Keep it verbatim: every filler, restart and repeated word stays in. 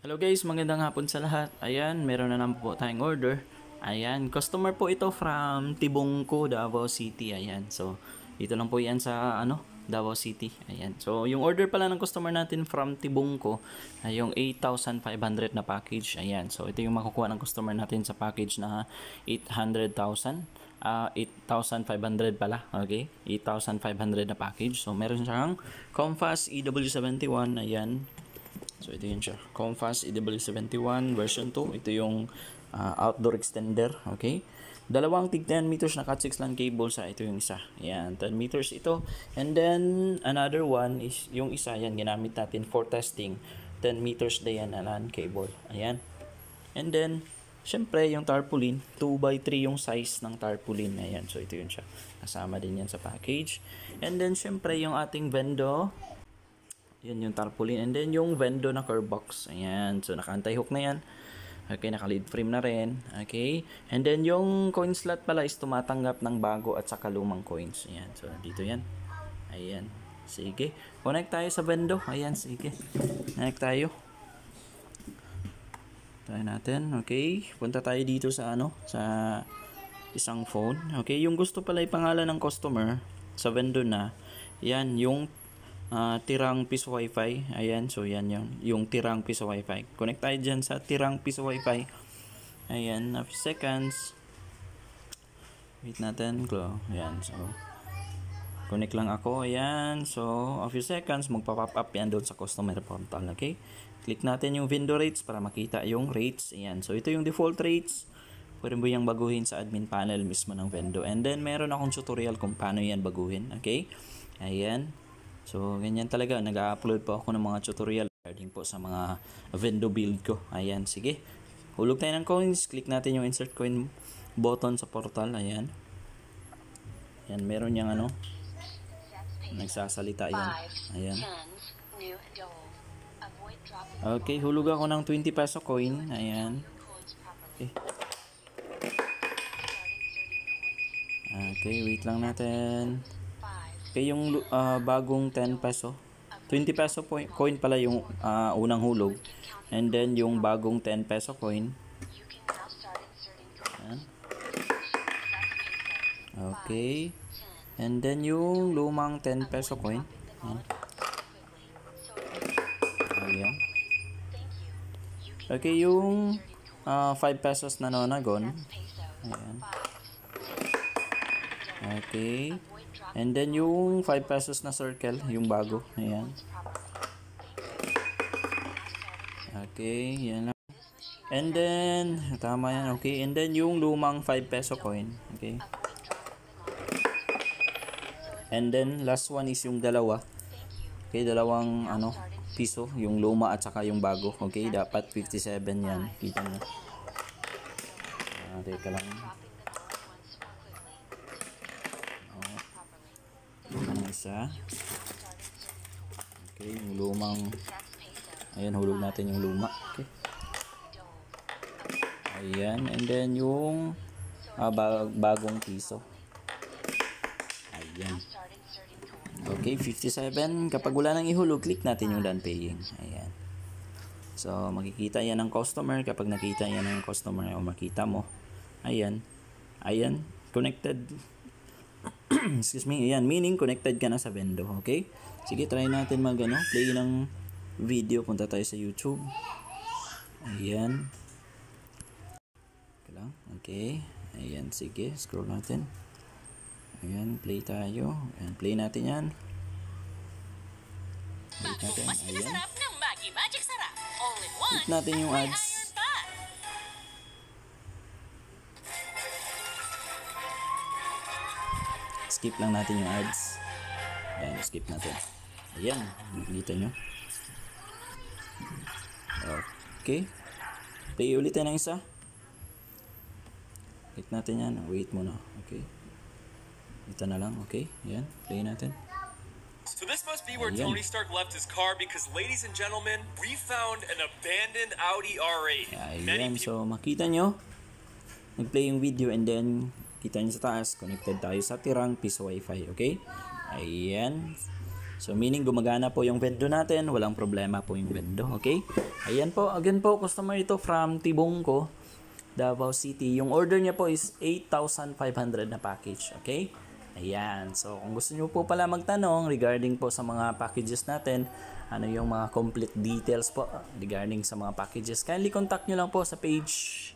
Hello guys, magandang hapon sa lahat. Ayan, meron na naman po tayong order. Ayan, customer po ito from Tibungco, Davao City. Ayan, so dito lang po yan sa ano, Davao City. Ayan, so yung order pala ng customer natin from Tibungco ay yung eight thousand five hundred na package. Ayan, so ito yung makukuha ng customer natin sa package na eight hundred thousand. Uh, eight thousand five hundred pala, okay? eight thousand five hundred na package. So meron siyang Comfast E W seventy-one. Ayan. So ito yun siya, Comfast E W seventy-one version two. Ito yung uh, outdoor extender, okay? Dalawang tig ten meters na cat six LAN cable sa ito yung isa. Ayan, ten meters ito. And then another one is yung isa, yan ginamit natin for testing. ten meters din yan na LAN cable. Ayan. And then syempre yung tarpaulin, two by three yung size ng tarpaulin. Ayan, so ito yun siya. Kasama din yan sa package. And then syempre yung ating vendo, yan yung tarpaulin. And then yung vendo na curve box. Ayan. So naka anti-hook na yan. Okay, naka lead frame na rin. Okay. And then yung coin slot pala is tumatanggap ng bago at saka lumang coins. Ayan. So dito yan. Ayan. Sige. Connect tayo sa vendo. Ayan. Sige. Connect tayo. Tayo natin. Okay. Punta tayo dito sa ano. Sa isang phone. Okay. Yung gusto pala ipangalan ng customer sa vendo na. Yan. Yung Uh, tirang piso wifi. Ayan, so yan yung, yung tirang piso wifi. Connect tayo dyan sa tirang piso wifi. Ayan, a few seconds. Wait natin, glow. Ayan, so connect lang ako. Ayan, so a few seconds, magpa-pop up yan doon sa customer portal. Okay, click natin yung vendor rates para makita yung rates. Ayan, so ito yung default rates. Pwede mo yung baguhin sa admin panel mismo ng vendo. And then meron akong tutorial kung paano yan baguhin. Okay, ayan. So, ganyan talaga. Nag-upload po ako ng mga tutorial regarding po sa mga vendo build ko. Ayan, sige. Hulog tayo ng coins. Click natin yung insert coin button sa portal. Ayan. Ayan, meron yung ano. Nagsasalita yan. Ayan. Okay, hulog ako ng twenty peso coin. Ayan. Okay. Okay, wait lang natin. Okay, yung uh, bagong ten peso. twenty peso point, coin pala yung uh, unang hulog. And then yung bagong ten peso coin. Ayan. Okay. And then yung lumang ten peso coin. Ayan. Ayan. Okay, yung uh, five pesos na nonagon. Ayan. Okay. And then yung five pesos na circle, yung bago. Ayan. Okay, yan lang. And then, tama yan. Okay, and then yung lumang five peso coin. Okay. And then, last one is yung dalawa. Okay, dalawang ano, piso. Yung luma at saka yung bago. Okay, dapat fifty-seven yan. Kita nyo. Ah, teka lang. Isa. Okay, yung lumang, ayan, hulog natin yung luma. Okay. Ayan, and then yung ah, bagong piso. Ayan. Okay, fifty-seven. Kapag wala nang ihulog, click natin yung done paying. Ayan. So, makikita yan ng customer. Kapag nakita yan ng customer o makita mo, ayan. Ayan, connected. Excuse me, ayan, meaning connected ka na sa vendo, okay? Sige, try natin mag, ano, play ng video. Punta tayo sa YouTube. Ayan. Okay lang, okay. Ayan, sige, scroll natin. Ayan, play tayo. Ayan, play natin yan. Play natin, ayan. Click natin yung ads. Skip lang natin yung ads. Ayan, skip natin. Ayan, nakikita nyo. Okay. Play ulit tayo ng isa. Click natin yan. Wait muna. Okay. Ito na lang. Okay. Ayan, play natin. So this must be where Ayan. Tony Stark left his car because, ladies and gentlemen, we found an abandoned Audi R eight. Ayan, so makita nyo. Nag-play yung video and then kita nyo sa taas, connected tayo sa tirang piso wifi, okay? Ayan. So meaning gumagana po yung vendo natin, walang problema po yung vendo, okay? Ayan po, again po, customer ito from Tibungco, Davao City. Yung order niya po is eight thousand five hundred na package, okay? Ayan, so kung gusto niyo po pala magtanong regarding po sa mga packages natin, ano yung mga complete details po regarding sa mga packages, kindly contact nyo lang po sa page